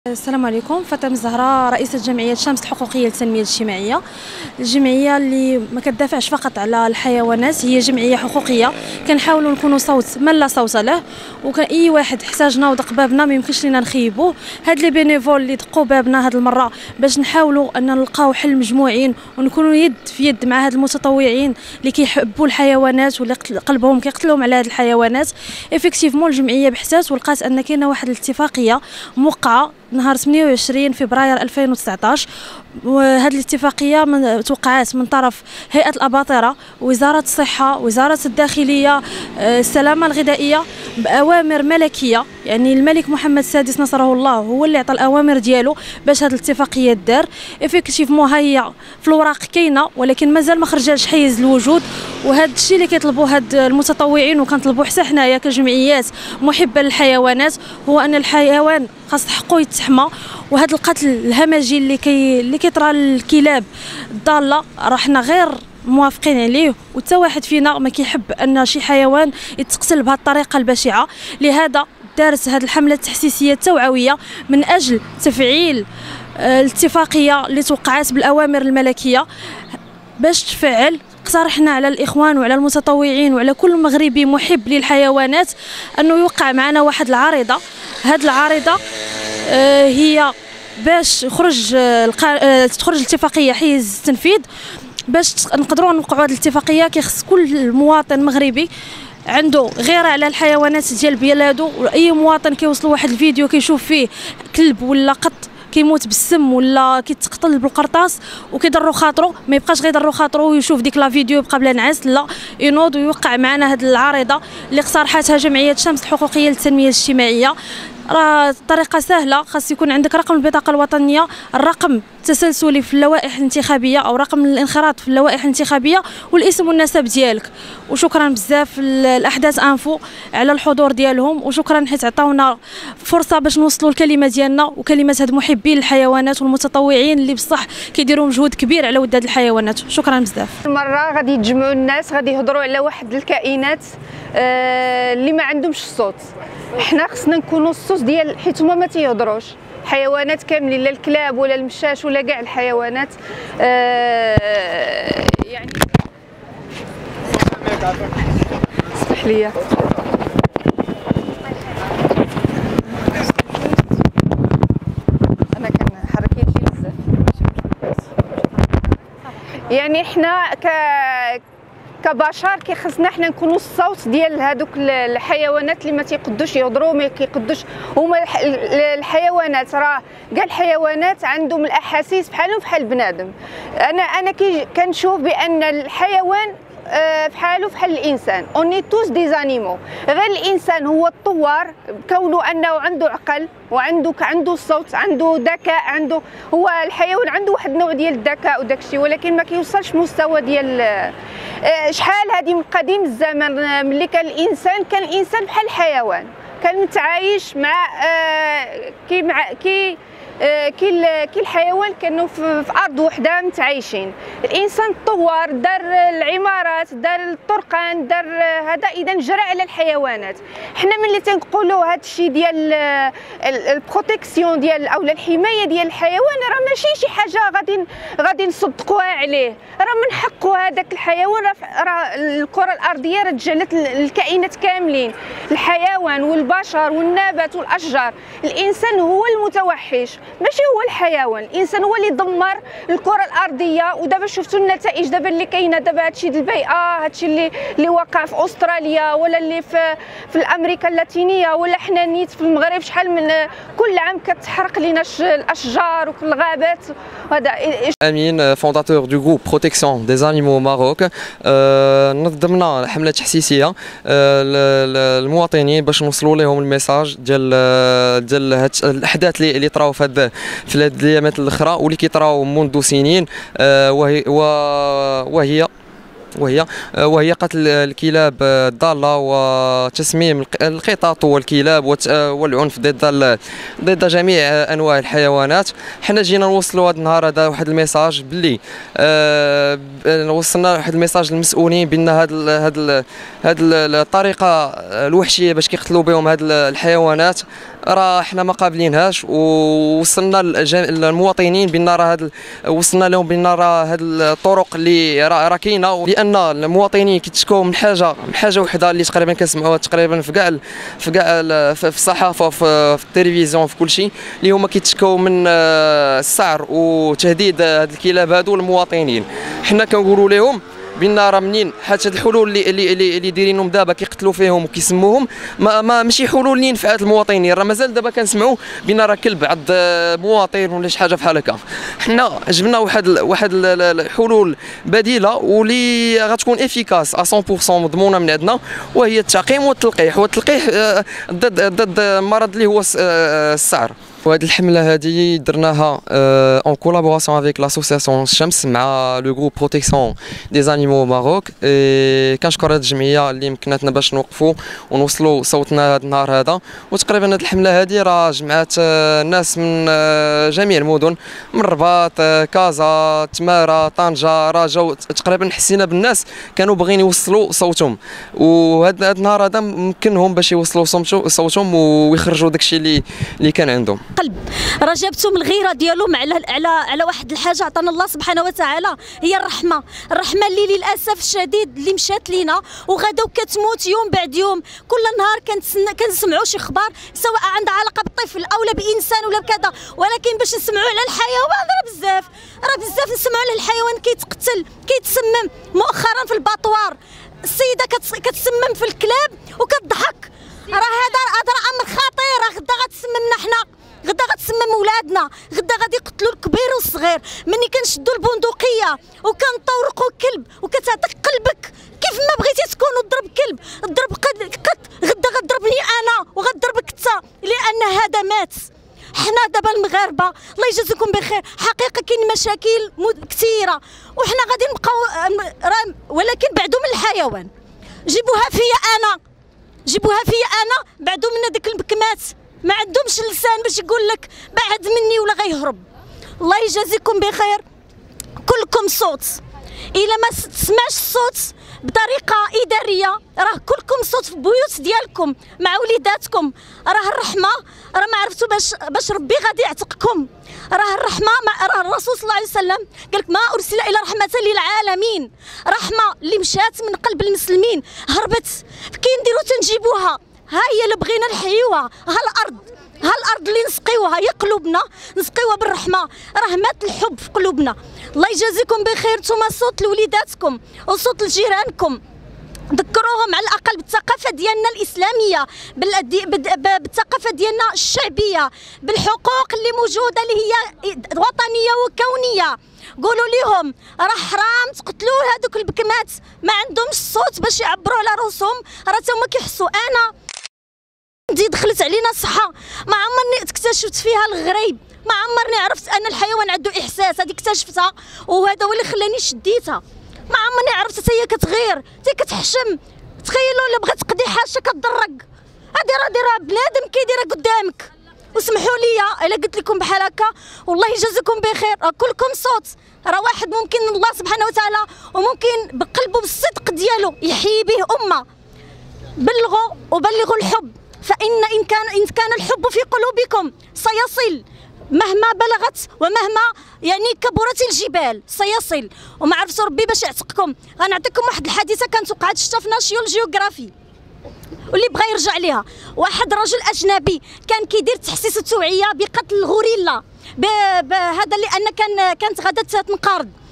السلام عليكم. فاطمة الزهراء، رئيسة جمعية شمس الحقوقية للتنمية الاجتماعية. الجمعية اللي ما كتدافعش فقط على الحيوانات، هي جمعية حقوقية كنحاولوا نكونوا صوت من لا صوت له، وكان اي واحد احتاجنا ودق بابنا ما يمكنش لينا نخيبوه. هاد لي بينيفول اللي دقوا بابنا هاد المرة باش نحاولوا ان نلقاو حل مجموعين ونكونوا يد في يد مع هاد المتطوعين اللي كيحبوا الحيوانات واللي قلبهم كيقتلهم على هاد الحيوانات. افيكتيفمون الجمعية بحثات ولقات ان كاينه واحد الاتفاقية موقعة نهار 28 فبراير 2019، وهذه الاتفاقيه توقعات من طرف هيئه الاباطره، وزاره الصحه، وزاره الداخليه، السلامه الغذائيه، باوامر ملكيه. يعني الملك محمد السادس نصره الله هو اللي عطى الاوامر ديالو باش هذه الاتفاقيه دار. افيكتيفمون هي في الوراق كاينه، ولكن مازال ما خرجاش حيز الوجود. وهذا الشيء اللي كيطلبوا هاد المتطوعين وكنطلبوا حتى حنايا كجمعيات محبه للحيوانات هو ان الحيوان خاص حقه يتحمى. وهذا القتل الهمجي اللي كيطرى للكلاب الضاله راه حنا غير موافقين عليه، وتا واحد فينا ما كيحب ان شي حيوان يتقتل بهذه الطريقه البشعه. لهذا دارت هذه الحمله التحسيسيه التوعويه من اجل تفعيل الاتفاقيه اللي توقعات بالاوامر الملكيه باش تفعل. اقترحنا على الاخوان وعلى المتطوعين وعلى كل مغربي محب للحيوانات انه يوقع معنا واحد العريضه. هذه العريضه هي باش تخرج الاتفاقيه حيز التنفيذ. باش نقدروا نوقعوا هذه الاتفاقيه كيخص كل مواطن مغربي عنده غيره على الحيوانات ديال بلادو. واي مواطن كيوصل واحد الفيديو كيشوف فيه كلب ولا قط كيموت بالسم ولا كيتقتل بالقرطاس وكيضروا خاطرو، ما يبقاش غير يضروا خاطرو ويشوف ديك لا فيديو يبقى بلا نعاس، لا ينوض ويوقع معنا هذه العريضه اللي اقترحتها جمعيه شمس الحقوقيه للتنميه الاجتماعيه. راه طريقه سهله، خاص يكون عندك رقم البطاقه الوطنيه، الرقم التسلسلي في اللوائح الانتخابيه او رقم الانخراط في اللوائح الانتخابيه، والاسم والنسب ديالك. وشكرا بزاف الاحداث انفو على الحضور ديالهم، وشكرا حيت عطاونا فرصه باش نوصلوا الكلمه ديالنا وكلمه هاد محبين الحيوانات والمتطوعين اللي بصح كيديروا مجهود كبير على ود هاد الحيوانات. شكرا بزاف. المره غادي يتجمعوا الناس، غادي يهضروا على واحد الكائنات اللي ما عندهمش الصوت. حنا خصنا نكونوا الصوت ديال، حيت هما ما تيهضروش. حيوانات كاملين، لا الكلاب ولا المشاش ولا كاع الحيوانات. يعني اسمح لي، انا كنحرك يدي بزاف. يعني حنا كبشر كيخصنا حنا نكونوا الصوت ديال هذوك الحيوانات اللي ما تيقدوش يهضروا، ما كيقدوش. هما الحيوانات، راه كاع الحيوانات عندهم الاحاسيس بحالهم بحال بنادم. انا كنشوف بان الحيوان بحالو بحال الانسان، اوني توس دي زانيمو. غير الانسان هو الطوار كونه انه عنده عقل عنده الصوت، عنده ذكاء، هو الحيوان عنده واحد النوع ديال الذكاء وداكشي، ولكن ما كيوصلش مستوى ديال شحال هذه من قديم الزمن. ملي كان الانسان بحال الحيوان، كان متعايش مع كي الحيوان كانوا في ارض وحده متعايشين. الانسان تطور، دار العمارات، دار الطرقان، دار هذا، اذا جرى على الحيوانات. حنا ملي تنقولوا هذا الشيء ديال البروتيكسيون ديال او الحمايه ديال الحيوان، راه ماشي شي حاجه غادي نصدقوها عليه. راه من حقه هذاك الحيوان، راه الكره الارضيه راه تجعلت الكائنات كاملين، الحيوان والبشر والنبات والاشجار. الانسان هو المتوحش، ماشي هو الحيوان. الانسان هو اللي دمر الكره الارضيه. ودابا شفتوا النتائج دابا اللي كاينه دابا، هادشي ديال البيئه، هادشي اللي وقع في استراليا ولا اللي في الامريكا اللاتينيه ولا حنا نيت في المغرب. شحال من كل عام كتحرق لينا الاشجار والغابات. هذا امين فونداتور دو جروب بروتيكسيون دي انيمو ماروك. نظمنا حمله تحسيسيه المواطنين باش نوصلوا لهم الميساج ديال هاد الاحداث اللي طراو في هاد الايامات الاخرى واللي كيطراو منذ سنين، وهي وهي قتل الكلاب الضالة وتسميم القطط والكلاب والعنف ضد جميع انواع الحيوانات. حنا جينا نوصلوا هذا النهار هذا واحد الميساج باللي وصلنا واحد الميساج للمسؤولين بان هذه الطريقه الوحشيه باش كيقتلوا بهم هذه الحيوانات راه حنا ما قابلينهاش. ووصلنا للمواطنين بان راه وصلنا لهم بان راه هذه الطرق اللي راه كاينه، لان المواطنين كيتشكوا من حاجه وحده اللي تقريبا كنسمعوها تقريبا في كاع في الصحافه في التلفزيون في كل شيء، اللي هما كيتشكوا من السعر وتهديد هاد الكلاب هادو للمواطنين. حنا كنقولوا لهم بان راه منين حتى الحلول اللي دايرينهم دابا كيقتلوا فيهم وكيسموهم ماشي حلول اللي نفعات المواطنين. راه مازال دابا كنسمعوا بان راه كلب عض مواطن ولا شي حاجه بحال هكا. حنا جبنا واحد الحلول بديله واللي غتكون افيكاس 100% مضمونه من عندنا، وهي التعقيم والتلقيح ضد المرض اللي هو السعر. وهذه الحمله هذه درناها اون كولابوراسيون افيك لاسوسياسيون الشمس مع لو جروب بروتيكسيون دي زانيمو ماروك. كنشكر هذه الجمعيه اللي مكنتنا باش نوقفوا ونوصلوا صوتنا هذا النهار هذا. وتقريبا هذه الحمله هذه راه جمعات الناس من جميع المدن، من الرباط، كازا، تماره، طنجه، رجاء. تقريبا حسينا بالناس كانوا باغيين يوصلوا صوتهم، وهذا النهار هذا مكنهم باش يوصلوا صوتهم ويخرجوا داكشي اللي كان عندهم. قلب راه جابتهم الغيره ديالهم على واحد الحاجه عطانا الله سبحانه وتعالى، هي الرحمه اللي للاسف الشديد اللي مشات لينا وغدا وكتموت يوم بعد يوم. كل نهار كنسمعوا شي اخبار سواء عندها علاقه بالطفل او بانسان ولا بكذا، ولكن باش نسمعوا على الحيوان راه بزاف نسمعوا على الحيوان كيتقتل كيتسمم. مؤخرا في الباطوار السيده كتسمم في الكلاب وكتضحك. راه هذا امر خطير. غدا غتسممنا حنا، غدا غتسمم ولادنا، غدا غادي يقتلوا الكبير والصغير. ملي كنشدوا البندقيه وكنطورقوا كلب وكتعطيك قلبك كيف ما بغيتي تكون وتضرب كلب، تضرب قط، غدا غتضربني انا وغتضربك انت لان هذا مات. حنا دابا المغاربه الله يجازيكم بخير حقيقه كاين مشاكل كثيره وحنا غادي نبقاو، ولكن بعدو من الحيوان. جيبوها فيا انا بعدو من هذيك المكمات ما عندهمش لسان باش يقول لك بعد مني ولا غيهرب. الله يجازيكم بخير. كلكم صوت، الا ما تسمعش الصوت بطريقه اداريه راه كلكم صوت في بيوت ديالكم مع وليداتكم. راه الرحمه راه ما عرفتوا باش ربي غادي يعتقكم. راه الرحمه راه الرسول صلى الله عليه وسلم قال لك ما ارسل الى رحمه للعالمين. رحمه اللي مشات من قلب المسلمين هربت. كي نديرو تنجيبوها، ها هي اللي بغينا نحيوها، ها الارض اللي نسقيوها هي قلوبنا، نسقيوها بالرحمه. راه مات الحب في قلوبنا. الله يجازيكم بخير. نتوما صوت لوليداتكم وصوت لجيرانكم، ذكروهم على الاقل بالثقافه ديالنا الاسلاميه، بالثقافه ديالنا الشعبيه، بالحقوق اللي موجوده اللي هي وطنيه وكونيه. قولوا لهم راه حرام تقتلوا هذوك البكمات ما عندهمش الصوت باش يعبروا على راسهم. راه هما كيحسوا. انا دخلت علينا الصحه ما عمرني اكتشفت فيها الغريب، ما عمرني عرفت ان الحيوان عنده احساس. هذه اكتشفتها وهذا هو اللي خلاني شديتها. ما عمرني عرفت حتى هي كتغير، حتى كتحشم. تخيلوا الا بغات تقضي حاجه كتضرق، هذه راه بنادم كيديرها قدامك. وسمحوا لي الا قلت لكم بحال هكا والله يجازيكم بخير. كلكم صوت. راه واحد ممكن الله سبحانه وتعالى وممكن بقلبه بالصدق ديالو يحيي به امه. بلغوا الحب، فإن إن كان الحب في قلوبكم سيصل مهما بلغت ومهما كبرت الجبال سيصل. وما عرفتوا ربي باش يعتقكم. غنعطيكم واحد الحادثه كانت وقعت شتا في ناشيونال جيوغرافي واللي بغى يرجع ليها. واحد رجل اجنبي كان كيدير تحسيس التوعيه بقتل الغوريلا هذا لان كانت غادا تنقرض.